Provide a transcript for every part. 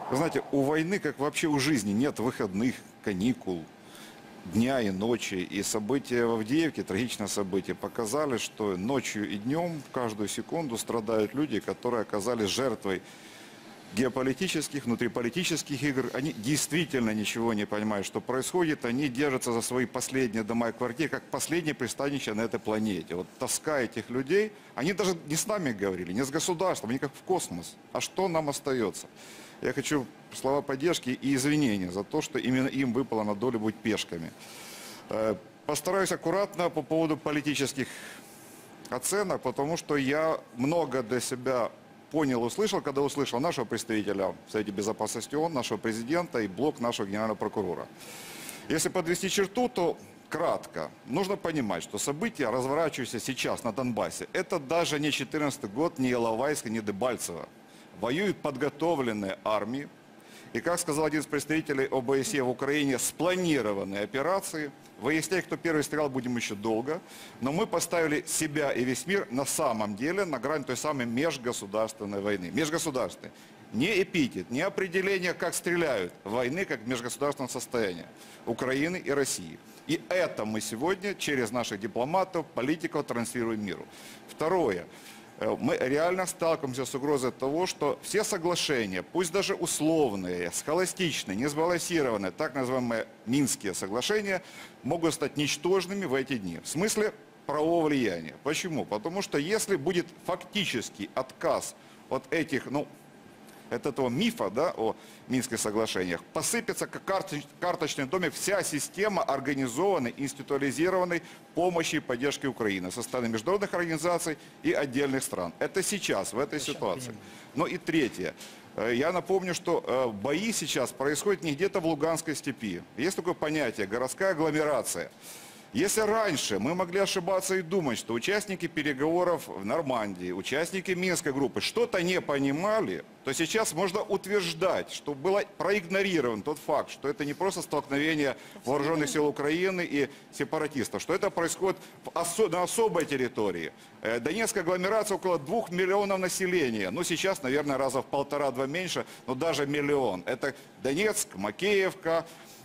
Вы знаете, у войны, как вообще у жизни, нет выходных, каникул, дня и ночи. И события в Авдеевке, трагичное событие, показали, что ночью и днем каждую секунду страдают люди, которые оказались жертвой геополитических, внутриполитических игр. Они действительно ничего не понимают, что происходит. Они держатся за свои последние дома и квартиры, как последнее пристанище на этой планете. Вот тоска этих людей, они даже не с нами говорили, не с государством, они как в космос. А что нам остается? Я хочу слова поддержки и извинения за то, что именно им выпало на долю быть пешками. Постараюсь аккуратно по поводу политических оценок, потому что я много для себя понял, услышал, когда услышал нашего представителя в Совете Безопасности ООН, нашего президента и блок нашего генерального прокурора. Если подвести черту, то кратко. Нужно понимать, что события, разворачивающиеся сейчас на Донбассе, это даже не 2014 год, не Иловайска, не Дебальцево. Воюют подготовленные армии. И, как сказал один из представителей ОБСЕ в Украине, спланированные операции. Выяснять, кто первый стрелял, будем еще долго. Но мы поставили себя и весь мир на самом деле на грань той самой межгосударственной войны. Межгосударственной. Не эпитет, не определение, как стреляют. Войны как межгосударственного состояния Украины и России. И это мы сегодня через наших дипломатов, политиков транслируем миру. Второе. Мы реально сталкиваемся с угрозой того, что все соглашения, пусть даже условные, схоластичные, не сбалансированные, так называемые Минские соглашения, могут стать ничтожными в эти дни. В смысле правового влияния. Почему? Потому что если будет фактический отказ от этих, от этого мифа, да, о Минских соглашениях, посыпется как карточный домик вся система организованной, институализированной помощи и поддержки Украины со стороны международных организаций и отдельных стран. Это сейчас, в этой ситуации. Но и третье. Я напомню, что бои сейчас происходят не где-то в Луганской степи. Есть такое понятие городская агломерация. Если раньше мы могли ошибаться и думать, что участники переговоров в Нормандии, участники Минской группы что-то не понимали, то сейчас можно утверждать, что был проигнорирован тот факт, что это не просто столкновение вооруженных сил Украины и сепаратистов, что это происходит на особой территории. Донецкая агломерация около 2 миллионов населения. Сейчас, наверное, раза в 1,5-2 меньше, но даже миллион. Это Донецк, Макеевка,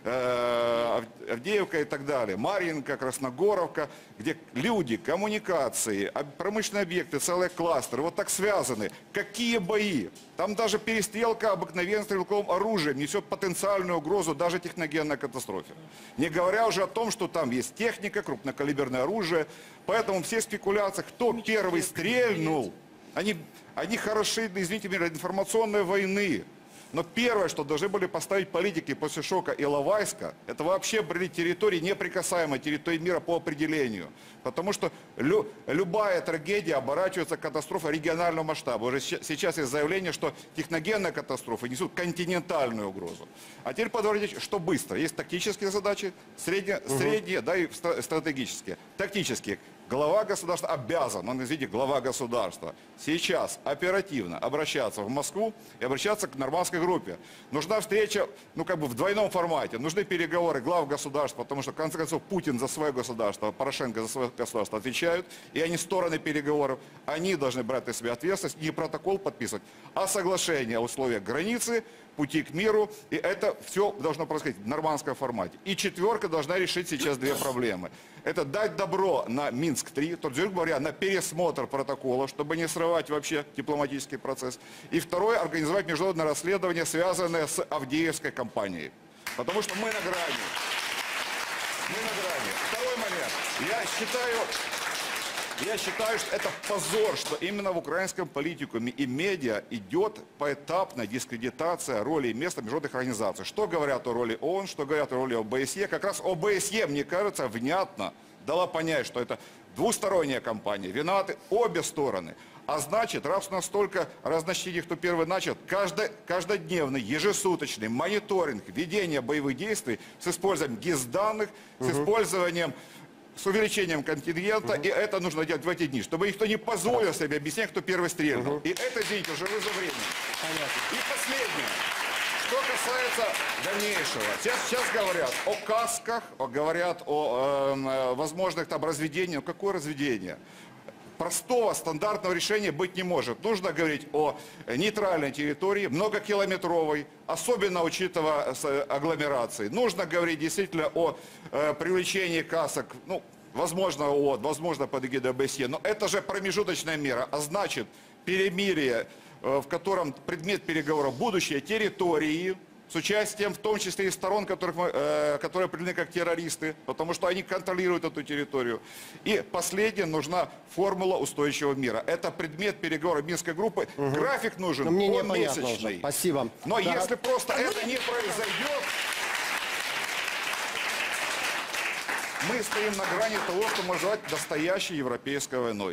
Авдеевка и так далее, Марьинка, Красногоровка, где люди, коммуникации, промышленные объекты, целые кластеры, вот так связаны. Какие бои? Там даже перестрелка обыкновенным стрелковым оружием несет потенциальную угрозу даже техногенной катастрофе. Не говоря уже о том, что там есть техника, крупнокалиберное оружие. Поэтому все спекуляции, кто первый стрельнул, они хороши, извините меня, для информационной войны. Но первое, что должны были поставить политики после шока Иловайска, это вообще были территории, неприкасаемые территории мира по определению. Потому что любая трагедия оборачивается катастрофой регионального масштаба. Уже сейчас есть заявление, что техногенные катастрофы несут континентальную угрозу. А теперь подводите, что быстро. Есть тактические задачи, средние, да, и стратегические. Тактические. Глава государства обязан, извините, глава государства сейчас оперативно обращаться в Москву и обращаться к нормандской группе. Нужна встреча, в двойном формате. Нужны переговоры глав государств, потому что, в конце концов, Путин за свое государство, Порошенко за свое государство отвечают, и они стороны переговоров. Они должны брать на себя ответственность, не протокол подписывать, а соглашение о условиях границы, пути к миру, и это все должно происходить в нормандском формате. И четверка должна решить сейчас две проблемы. Это дать добро на Минск-3, то есть, говоря, на пересмотр протокола, чтобы не срывать вообще дипломатический процесс. И второе, организовать международное расследование, связанное с Авдеевской кампанией. Потому что мы на грани. Мы на грани. Второй момент. Я считаю, что это позор, что именно в украинском политикуме и медиа идет поэтапная дискредитация роли и места международных организаций. Что говорят о роли ООН, что говорят о роли ОБСЕ. Как раз ОБСЕ, мне кажется, внятно дала понять, что это двусторонняя кампания. Виноваты обе стороны. А значит, раз у нас столько разночтений, кто первый начал, каждодневный, ежесуточный мониторинг ведения боевых действий с использованием ГИС-данных, с использованием с увеличением контингента, и это нужно делать в эти дни, чтобы никто не позволил себе объяснять, кто первый стрельнул. И это, извините, уже вызов времени. И последнее. Что касается дальнейшего. Сейчас говорят о касках, говорят о возможных там разведениях. Какое разведение? простого стандартного решения быть не может. Нужно говорить о нейтральной территории, многокилометровой, особенно учитывая агломерации. Нужно говорить действительно о привлечении касок, ну, возможно, ООН, возможно, под эгидой ОБСЕ, но это же промежуточная мера, а значит, перемирие, в котором предмет переговоров будущее территории, с участием в том числе и сторон, которые определены как террористы, потому что они контролируют эту территорию. И последнее, нужна формула устойчивого мира. Это предмет переговоров Минской группы. График нужен, Мне он непонятно месячный. уже. Спасибо. Но Да. если просто это не произойдет, мы стоим на грани того, что можно назвать настоящей европейской войной.